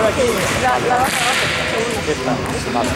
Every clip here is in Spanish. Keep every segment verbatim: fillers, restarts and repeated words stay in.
aquí. La, la baja abajo. Aquí está. Vale.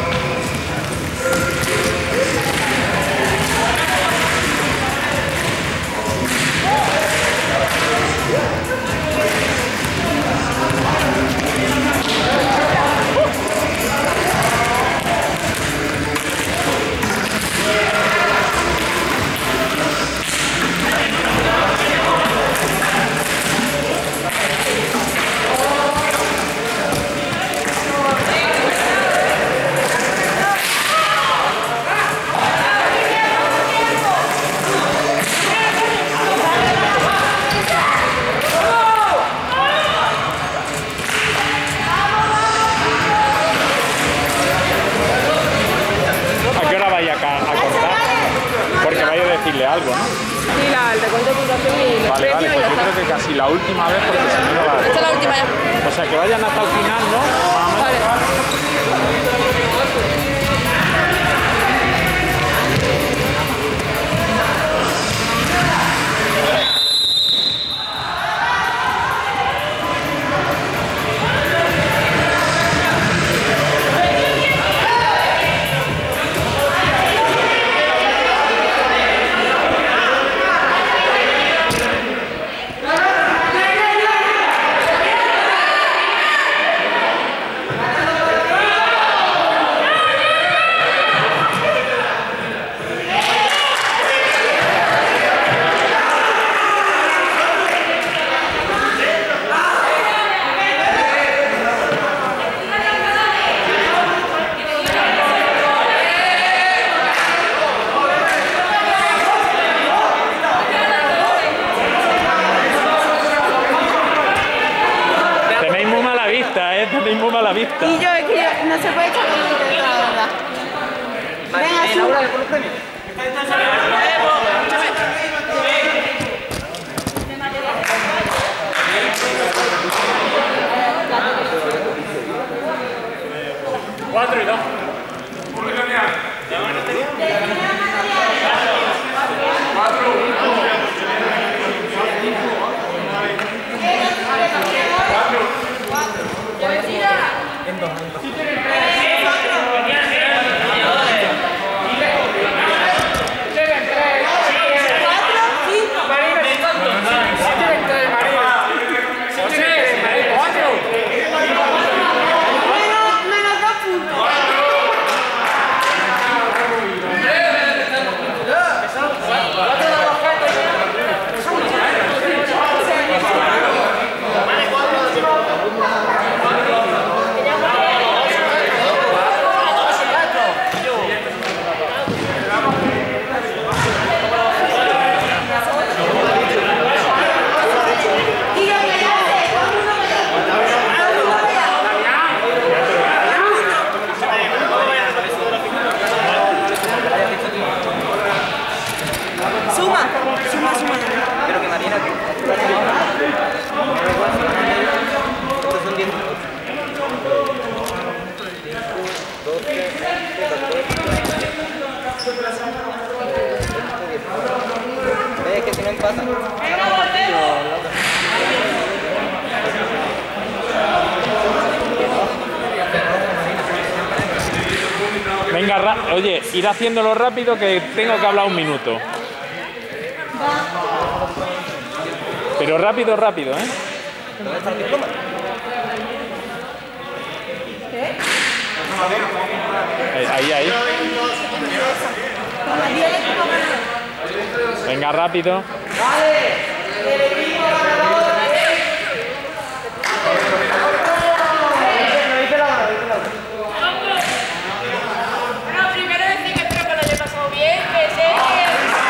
Decirle algo, ¿no? Sí, la, el recuento de puntuación y los vale, premios vale, y pues ya yo está. creo que casi la última vez porque si no no va a... Esta es la última ya. O sea, que vayan hasta el final, ¿no? Vale. Tenéis muy mala vista. Y yo, es que yo, no se puede echar con el la verdad. Venga, Laura, ¿por los premios? Cuatro y dos. Es que si no empata. Venga, ra oye, ir haciéndolo rápido que tengo que hablar un minuto. Pero rápido, rápido, ¿eh? ¿Dónde está el diploma? ¿Qué? Ahí, ahí. Venga, rápido. Bueno, primero decir que espero que lo haya pasado bien, que sé que...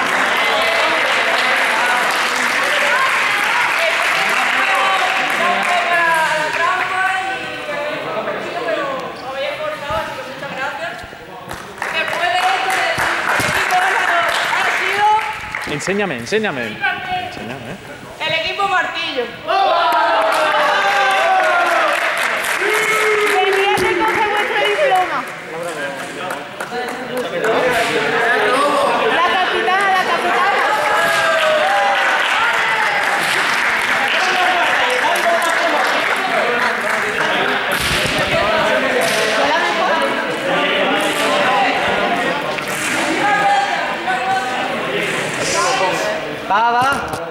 Enséñame, enséñame. Enséñame, ¿eh? El equipo Martillo. Venía a recoger vuestro diploma. La capitana, la capitana. Va, va.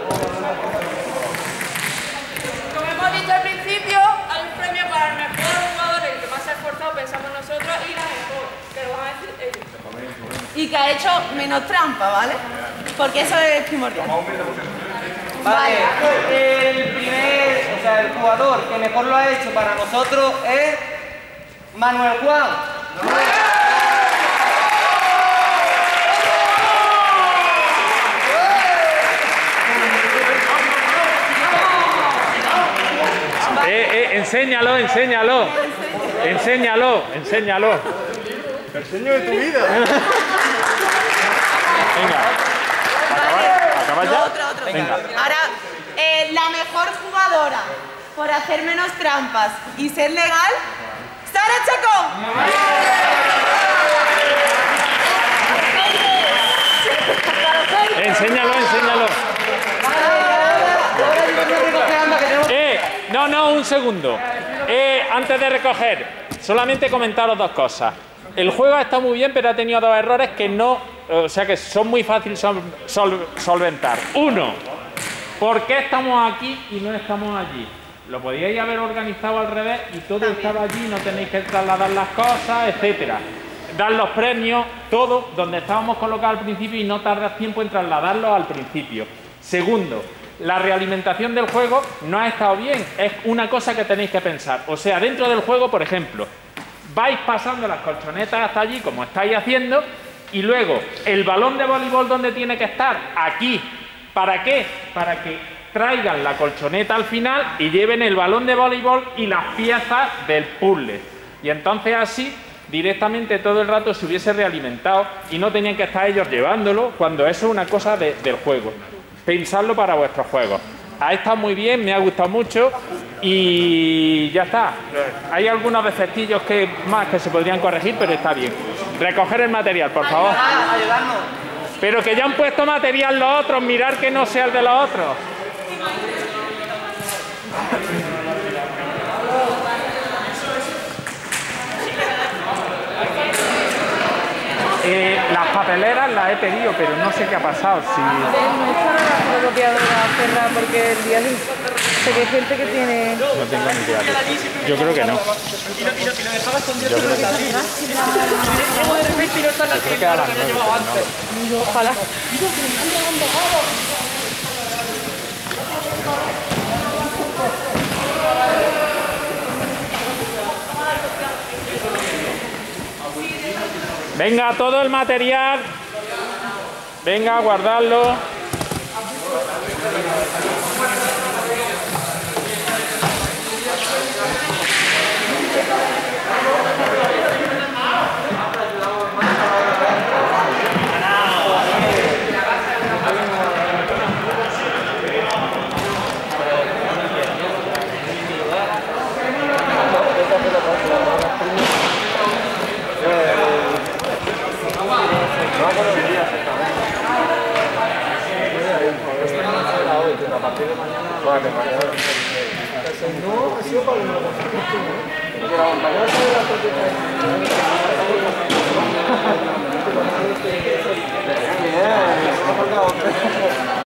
Como hemos dicho al principio, hay un premio para el mejor jugador, el que más se ha esforzado, pensamos nosotros, y la mejor, que lo van a decir ellos. Y que ha hecho menos trampa, ¿vale? Porque eso es primordial. Vale, el primer, o sea, el jugador que mejor lo ha hecho para nosotros es Manuel Juan. Eh, eh, enséñalo, enséñalo. Enséñalo, enséñalo. El sueño de tu vida. Venga. ¿Acabas No, ya? otro, otro. Venga. Ahora, eh, la mejor jugadora por hacer menos trampas y ser legal, Sara Chacón. Enséñalo, enséñalo. Eh, no, no, un segundo. Eh, antes de recoger, solamente comentaros dos cosas. El juego está muy bien, pero ha tenido dos errores que no, o sea que son muy fáciles sol, sol, solventar. Uno, ¿por qué estamos aquí y no estamos allí? Lo podíais haber organizado al revés y todo estaba allí, no tenéis que trasladar las cosas, etcétera. Dar los premios, todo donde estábamos colocados al principio y no tardar tiempo en trasladarlos al principio. Segundo, la realimentación del juego no ha estado bien, es una cosa que tenéis que pensar. O sea, dentro del juego, por ejemplo, vais pasando las colchonetas hasta allí, como estáis haciendo, y luego el balón de voleibol donde tiene que estar, aquí. ¿Para qué? Para que traigan la colchoneta al final y lleven el balón de voleibol y las piezas del puzzle. Y entonces así, directamente todo el rato se hubiese realimentado y no tenían que estar ellos llevándolo, cuando eso es una cosa de, del juego. Pensadlo para vuestros juegos. Ha estado muy bien, me ha gustado mucho y ya está. Hay algunos defectillos que más que se podrían corregir, pero está bien. Recoger el material, por favor. Ah, ayudarnos. Pero que ya han puesto material los otros, mirar que no sea el de los otros. Eh, las papeleras las he pedido, pero no sé qué ha pasado. Si... No está la fotocopiadora cerrada porque el día libre. Sé que hay gente que tiene... No tengo ni idea. Yo creo que no. Yo creo que, yo creo que a las nueve, pero no. Ojalá. Venga, todo el material. Venga, guardarlo. Vale, mañana. No, ha sido para el nuevo. Porque la mañana se ve la propiedad. Bien, no ha faltado.